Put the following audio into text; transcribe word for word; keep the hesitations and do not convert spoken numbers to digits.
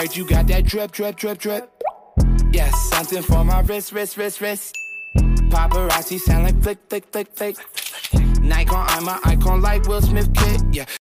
heard you got that drip, drip, drip, drip. Yes, something for my wrist, wrist, wrist, wrist. Paparazzi sound like flick, flick, flick, flick. Nikon, I'm an icon like Will Smith kid, yeah.